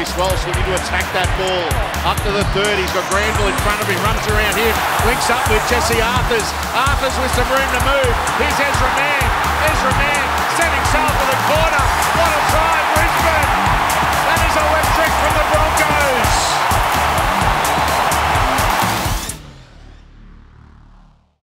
Reece Walsh looking to attack that ball. Up to the 30, he's got Granville in front of him, runs around him, links up with Jesse Arthurs. Arthurs with some room to move. Here's Ezra Mann. Ezra Mann